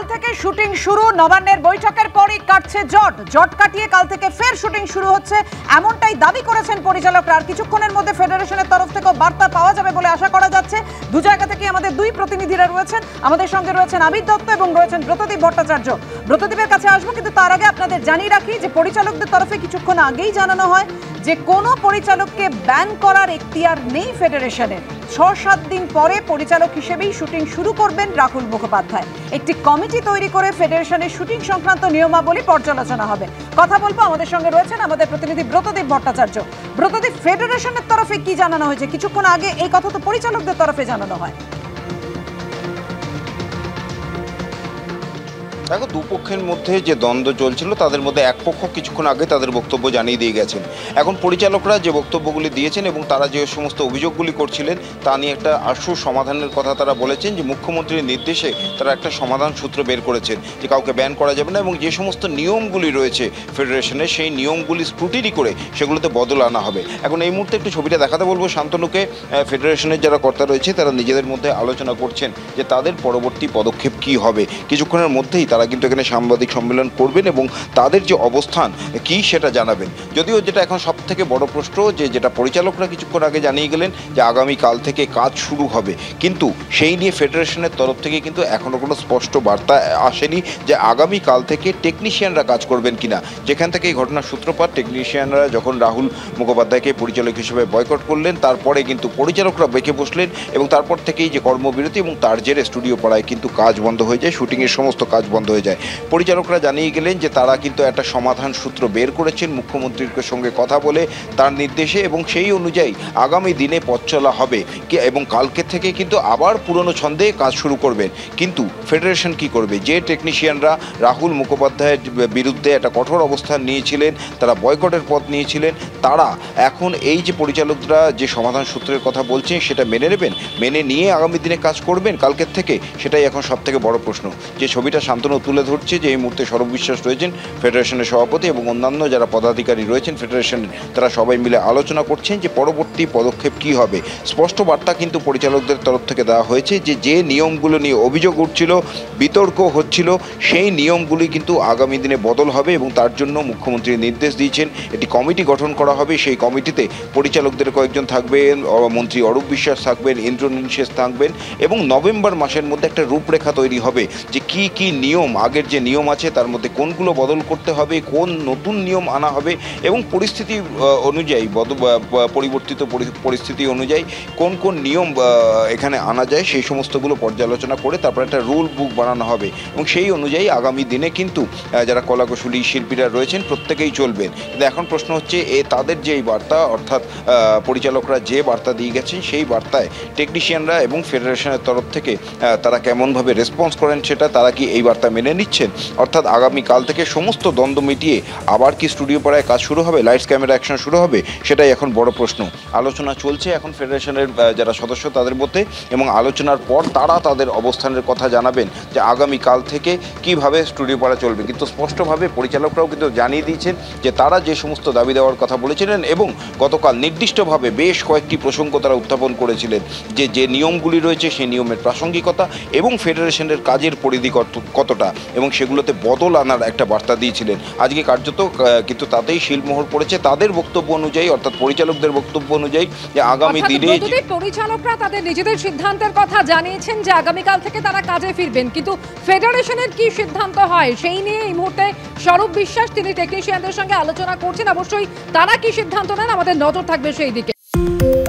কাল থেকে শুটিং শুরু। নবান্নের বৈঠকের পরই কাটছে জট কাটিয়ে কাল থেকে ফের শুটিং শুরু হচ্ছে, এমনটাই দাবি করেছেন পরিচালকরা। আর কিছুক্ষণের মধ্যে ফেডারেশনের তরফ থেকে বার্তা পাওয়া যাবে বলে আশা করা যাচ্ছে। দু জায়গা থেকে আমাদের দুই প্রতিনিধিরা রয়েছেন, আমাদের সঙ্গে রয়েছেন আবির দত্ত এবং রয়েছেন ব্রতদীপ ভট্টাচার্য। ব্রতদীপের কাছে আসবো, কিন্তু তার আগে আপনাদের জানিয়ে রাখি যে পরিচালকদের তরফে কিছুক্ষণ আগেই জানানো হয় যে কোনো পরিচালককে ব্যান করার এখতিয়ার নেই ফেডারেশনের। ৬-৭ দিন পরে পরিচালক হিসেবেই শুটিং শুরু করবেন রাহুল মুখোপাধ্যায়। একটি কমিটি তৈরি করে ফেডারেশনের শুটিং সংক্রান্ত নিয়মাবলী পর্যালোচনা হবে। কথা বলবো, আমাদের সঙ্গে রয়েছেন আমাদের প্রতিনিধি ব্রতদীপ ভট্টাচার্য। ব্রতদীপ, ফেডারেশনের তরফে কি জানানো হয়েছে? কিছুক্ষণ আগে এই কথা তো পরিচালকদের তরফে জানানো হয়। দেখো, দুপক্ষের মধ্যে যে দ্বন্দ্ব চলছিল তাদের মধ্যে এক পক্ষ কিছুক্ষণ আগে তাদের বক্তব্য জানিয়ে দিয়ে গেছেন। এখন পরিচালকরা যে বক্তব্যগুলি দিয়েছেন এবং তারা যে সমস্ত অভিযোগগুলি করছিলেন তা নিয়ে একটা আশু সমাধানের কথা তারা বলেছেন যে মুখ্যমন্ত্রীর নির্দেশে তারা একটা সমাধান সূত্র বের করেছেন যে কাউকে ব্যান করা যাবে না এবং যে সমস্ত নিয়মগুলি রয়েছে ফেডারেশনের সেই নিয়মগুলি স্ক্রুটিনি করে সেগুলোতে বদল আনা হবে। এখন এই মুহূর্তে একটু ছবিটা দেখাতে বলবো শান্তনুকে। ফেডারেশনের যারা কর্তা রয়েছে তারা নিজেদের মধ্যে আলোচনা করছেন যে তাদের পরবর্তী পদক্ষেপ কী হবে। কিছুক্ষণের মধ্যেই তারা কিন্তু এখানে সাংবাদিক সম্মেলন করবেন এবং তাদের যে অবস্থান কি সেটা জানাবেন। যদিও যেটা এখন সব থেকে বড় প্রশ্ন, যেটা পরিচালকরা কিছুক্ষণ আগে জানিয়ে গেলেন যে আগামীকাল থেকে কাজ শুরু হবে, কিন্তু সেই নিয়ে ফেডারেশনের তরফ থেকে কিন্তু এখনও কোনো স্পষ্ট বার্তা আসেনি যে আগামীকাল থেকে টেকনিশিয়ানরা কাজ করবেন কিনা। যেখান থেকে এই ঘটনার সূত্রপাত, টেকনিশিয়ানরা যখন রাহুল মুখোপাধ্যায়কে পরিচালক হিসেবে বয়কট করলেন তারপরে কিন্তু পরিচালকরা বেঁকে বসলেন এবং তারপর থেকেই যে কর্মবিরতি এবং তার জেরে স্টুডিও পাড়ায় কিন্তু কাজ বন্ধ হয়ে যায়, শুটিংয়ের সমস্ত কাজ বন্ধ হয়ে যায়। পরিচালকরা জানিয়ে গেলেন যে তারা কিন্তু একটা সমাধান সূত্র বের করেছেন মুখ্যমন্ত্রীর সঙ্গে কথা বলে তার নির্দেশে, এবং সেই অনুযায়ী আগামী দিনে পথ চলা হবে এবং কালকে থেকে কিন্তু আবার পুরনো ছন্দে কাজ শুরু করবেন। কিন্তু ফেডারেশন কি করবে? যে টেকনিশিয়ানরা রাহুল মুখোপাধ্যায়ের বিরুদ্ধে একটা কঠোর অবস্থান নিয়েছিলেন, তারা বয়কটের পথ নিয়েছিলেন, তারা এখন এই যে পরিচালকরা যে সমাধান সূত্রের কথা বলছেন সেটা মেনে নেবেন, মেনে নিয়ে আগামী দিনে কাজ করবেন কালকের থেকে? সেটাই এখন সব থেকে বড় প্রশ্ন। যে ছবিটা শান্তনু তুলে ধরছে যে এই মুহূর্তে সৌরভ বিশ্বাস রয়েছেন ফেডারেশনের সভাপতি এবং অন্যান্য যারা পদাধিকারী রয়েছেন ফেডারেশনের, তারা সবাই মিলে আলোচনা করছেন যে পরবর্তী পদক্ষেপ কি হবে। স্পষ্ট বার্তা কিন্তু পরিচালকদের তরফ থেকে দেওয়া হয়েছে যে নিয়মগুলো নিয়ে অভিযোগ উঠছিল, বিতর্ক হচ্ছিল, সেই নিয়মগুলি কিন্তু আগামী দিনে বদল হবে এবং তার জন্য মুখ্যমন্ত্রী নির্দেশ দিয়েছেন একটি কমিটি গঠন করা হবে। সেই কমিটিতে পরিচালকদের কয়েকজন থাকবেন, মন্ত্রী অরূপ বিশ্বাস থাকবেন, ইন্দ্রনীল শেষ থাকবেন এবং নভেম্বর মাসের মধ্যে একটা রূপরেখা তৈরি হবে যে কি কি নিয়ম, আগের যে নিয়ম আছে তার মধ্যে কোনগুলো বদল করতে হবে, কোন নতুন নিয়ম আনা হবে এবং পরিস্থিতি অনুযায়ী পরিবর্তিত পরিস্থিতি অনুযায়ী কোন কোন নিয়ম এখানে আনা যায় সেই সমস্তগুলো পর্যালোচনা করে তারপর একটা রুল বুক বানানো হবে এবং সেই অনুযায়ী আগামী দিনে কিন্তু যারা কলাকুশলী শিল্পীরা রয়েছেন প্রত্যেকেই চলবেন। কিন্তু এখন প্রশ্ন হচ্ছে তাদের যে এই বার্তা, অর্থাৎ পরিচালকরা যে বার্তা দিয়ে গেছেন সেই বার্তায় টেকনিশিয়ানরা এবং ফেডারেশনের তরফ থেকে তারা কেমনভাবে রেসপন্স করেন সেটা, তারা কি এই বার্তা মেনে নিচ্ছেন? অর্থাৎ আগামীকাল থেকে সমস্ত দ্বন্দ্ব মিটিয়ে আবার কি স্টুডিও পাড়ায় কাজ শুরু হবে, লাইটস ক্যামেরা অ্যাকশন শুরু হবে, সেটাই এখন বড় প্রশ্ন। আলোচনা চলছে এখন ফেডারেশনের যারা সদস্য তাদের মধ্যে এবং আলোচনার পর তারা তাদের অবস্থানের কথা জানাবেন যে আগামীকাল থেকে কিভাবে স্টুডিও পাড়া চলবে। কিন্তু স্পষ্টভাবে পরিচালকরাও কিন্তু জানিয়ে দিয়েছেন যে তারা যে সমস্ত দাবি দেওয়ার কথা বলেছিলেন এবং গতকাল নির্দিষ্টভাবে বেশ কয়েকটি প্রসঙ্গ তারা উত্থাপন করেছিলেন যে নিয়মগুলি রয়েছে সেই নিয়মের প্রাসঙ্গিকতা এবং ফেডারেশনের কাজের পরিধি কতটা এবং সেগুলোতে বদল আনার একটা বার্তা দিয়েছিলেন। আজকে কার্যত কিন্তু তাতেই শিলমোহর পড়েছে তাদের বক্তব্য অনুযায়ী, অর্থাৎ পরিচালকদের বক্তব্য অনুযায়ী যে আগামী দিনে পরিচালকরা তাদের নিজেদের সিদ্ধান্তের কথা জানিয়েছেন যে আগামীকাল থেকে তারা কাজে ফিরবেন। কিন্তু ফেডারেশনের কি সিদ্ধান্ত হয় সেই নিয়ে এই মুহূর্তে সৌরভ বিশ্বাস তিনি টেকনিশিয়ানদের সঙ্গে আলোচনা করছেন। অবশ্যই তারা কি সিদ্ধান্ত নেন আমাদের নজর থাকবে সেই দিকে।